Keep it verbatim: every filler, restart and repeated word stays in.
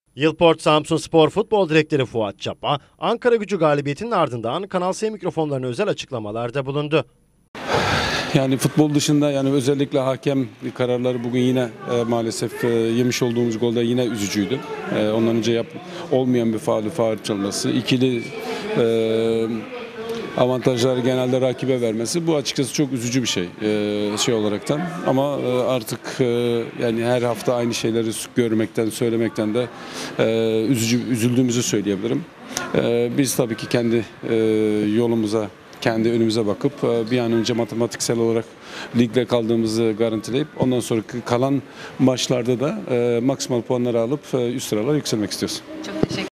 Yılport Samsunspor Futbol Direktörü Fuat Çapa, Ankaragücü galibiyetinin ardından Kanal S mikrofonlarına özel açıklamalarda bulundu. Yani futbol dışında yani özellikle hakem kararları bugün yine e, maalesef e, yemiş olduğumuz golde yine üzücüydü. E, ondan önce yap, olmayan bir faulü faul çalması, ikili e, avantajları genelde rakibe vermesi bu açıkçası çok üzücü bir şey e, şey olaraktan. Ama e, artık e, yani her hafta aynı şeyleri görmekten, söylemekten de e, üzücü üzüldüğümüzü söyleyebilirim. E, biz tabii ki kendi e, yolumuza, kendi önümüze bakıp bir an önce matematiksel olarak ligde kaldığımızı garantileyip ondan sonraki kalan maçlarda da maksimal puanları alıp üst sıralara yükselmek istiyoruz. Çok teşekkür